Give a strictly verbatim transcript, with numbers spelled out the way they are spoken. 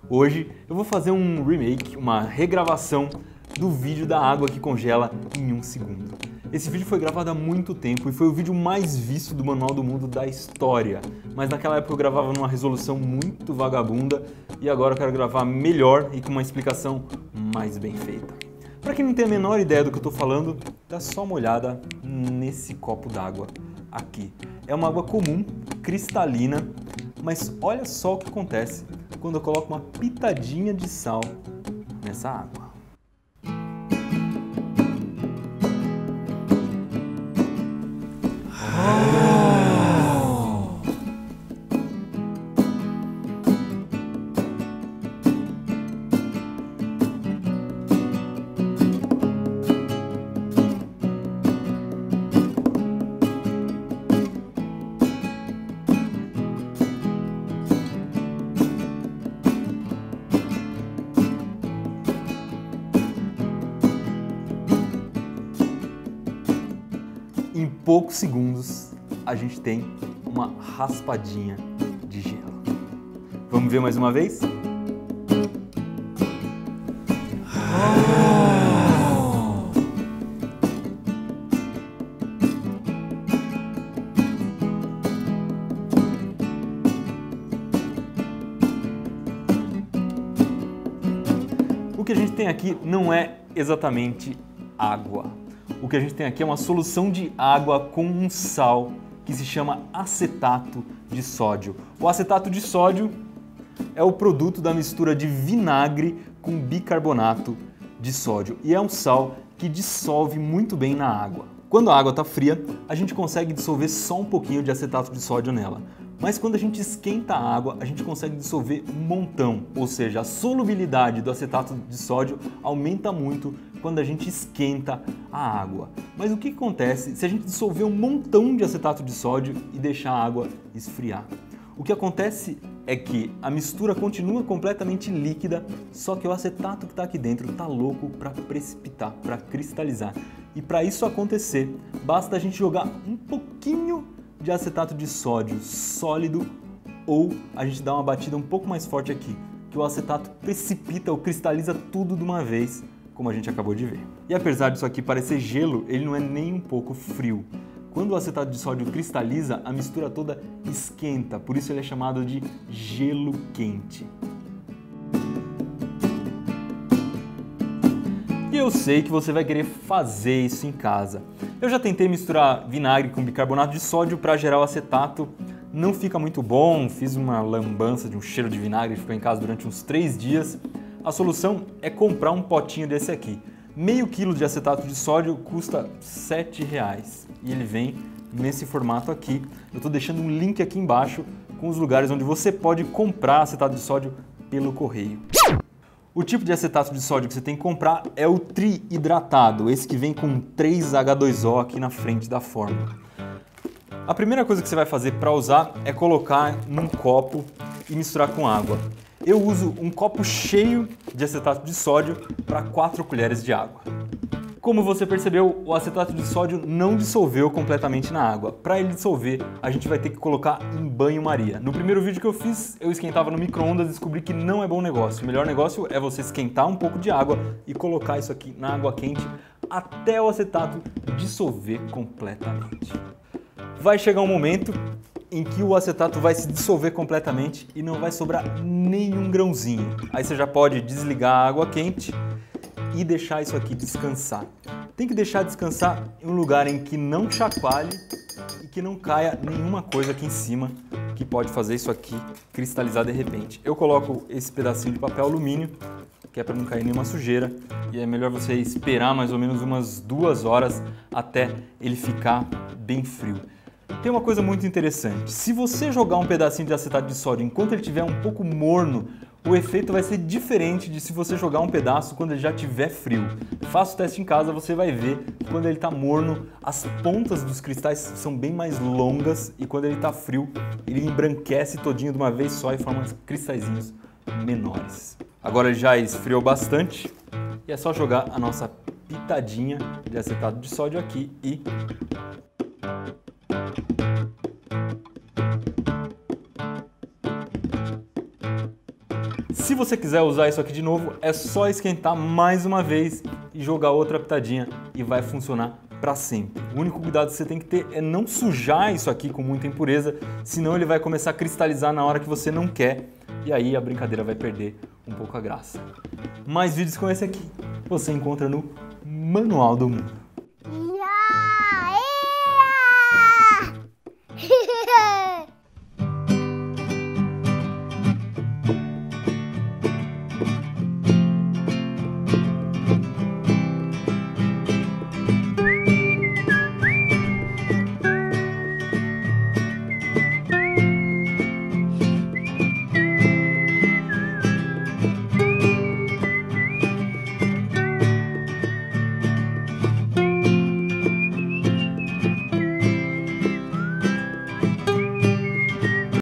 Hoje eu vou fazer um remake, uma regravação do vídeo da água que congela em um segundo. Esse vídeo foi gravado há muito tempo e foi o vídeo mais visto do Manual do Mundo da história. Mas naquela época eu gravava numa resolução muito vagabunda e agora eu quero gravar melhor e com uma explicação mais bem feita. Para quem não tem a menor ideia do que eu estou falando, dá só uma olhada nesse copo d'água aqui. É uma água comum, cristalina, mas olha só o que acontece quando eu coloco uma pitadinha de sal nessa água. Em poucos segundos, a gente tem uma raspadinha de gelo. Vamos ver mais uma vez? O que a gente tem aqui não é exatamente água. O que a gente tem aqui é uma solução de água com um sal que se chama acetato de sódio. O acetato de sódio é o produto da mistura de vinagre com bicarbonato de sódio e é um sal que dissolve muito bem na água. Quando a água está fria, a gente consegue dissolver só um pouquinho de acetato de sódio nela. Mas quando a gente esquenta a água, a gente consegue dissolver um montão, ou seja, a solubilidade do acetato de sódio aumenta muito quando a gente esquenta a água. Mas o que acontece se a gente dissolver um montão de acetato de sódio e deixar a água esfriar? O que acontece é que a mistura continua completamente líquida, só que o acetato que está aqui dentro está louco para precipitar, para cristalizar. E para isso acontecer, basta a gente jogar um pouquinho de acetato de sódio sólido ou a gente dá uma batida um pouco mais forte aqui, que o acetato precipita ou cristaliza tudo de uma vez, como a gente acabou de ver. E apesar disso aqui parecer gelo, ele não é nem um pouco frio. Quando o acetato de sódio cristaliza, a mistura toda esquenta, por isso ele é chamado de gelo quente. E eu sei que você vai querer fazer isso em casa. Eu já tentei misturar vinagre com bicarbonato de sódio para gerar o acetato, não fica muito bom, fiz uma lambança de um cheiro de vinagre, ficou em casa durante uns três dias. A solução é comprar um potinho desse aqui. Meio quilo de acetato de sódio custa sete reais e ele vem nesse formato aqui. Eu estou deixando um link aqui embaixo com os lugares onde você pode comprar acetato de sódio pelo correio. O tipo de acetato de sódio que você tem que comprar é o tri-hidratado, esse que vem com três H dois O aqui na frente da fórmula. A primeira coisa que você vai fazer para usar é colocar num copo e misturar com água. Eu uso um copo cheio de acetato de sódio para quatro colheres de água. Como você percebeu, o acetato de sódio não dissolveu completamente na água. Para ele dissolver, a gente vai ter que colocar em banho-maria. No primeiro vídeo que eu fiz, eu esquentava no micro-ondas e descobri que não é bom negócio. O melhor negócio é você esquentar um pouco de água e colocar isso aqui na água quente até o acetato dissolver completamente. Vai chegar um momento em que o acetato vai se dissolver completamente e não vai sobrar nenhum grãozinho. Aí você já pode desligar a água quente e deixar isso aqui descansar. Tem que deixar descansar em um lugar em que não chacoalhe e que não caia nenhuma coisa aqui em cima que pode fazer isso aqui cristalizar de repente. Eu coloco esse pedacinho de papel alumínio, que é para não cair nenhuma sujeira, e é melhor você esperar mais ou menos umas duas horas até ele ficar bem frio. Tem uma coisa muito interessante, se você jogar um pedacinho de acetato de sódio enquanto ele estiver um pouco morno, o efeito vai ser diferente de se você jogar um pedaço quando ele já estiver frio. Faça o teste em casa, você vai ver que quando ele está morno, as pontas dos cristais são bem mais longas e quando ele está frio, ele embranquece todinho de uma vez só e forma cristalzinhos menores. Agora ele já esfriou bastante e é só jogar a nossa pitadinha de acetato de sódio aqui e... Se você quiser usar isso aqui de novo, é só esquentar mais uma vez e jogar outra pitadinha e vai funcionar para sempre. O único cuidado que você tem que ter é não sujar isso aqui com muita impureza, senão ele vai começar a cristalizar na hora que você não quer e aí a brincadeira vai perder um pouco a graça. Mais vídeos como esse aqui você encontra no Manual do Mundo.